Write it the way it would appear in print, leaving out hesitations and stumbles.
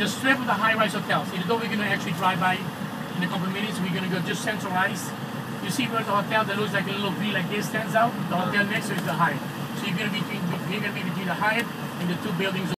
the strip of the high-rise hotels. Even though we're going to actually drive by in a couple of minutes, we're going to go just centralized. You see where the hotel that looks like a little V like this stands out? The hotel next to is the Hyatt. So you're going to be between the Hyatt and the two buildings.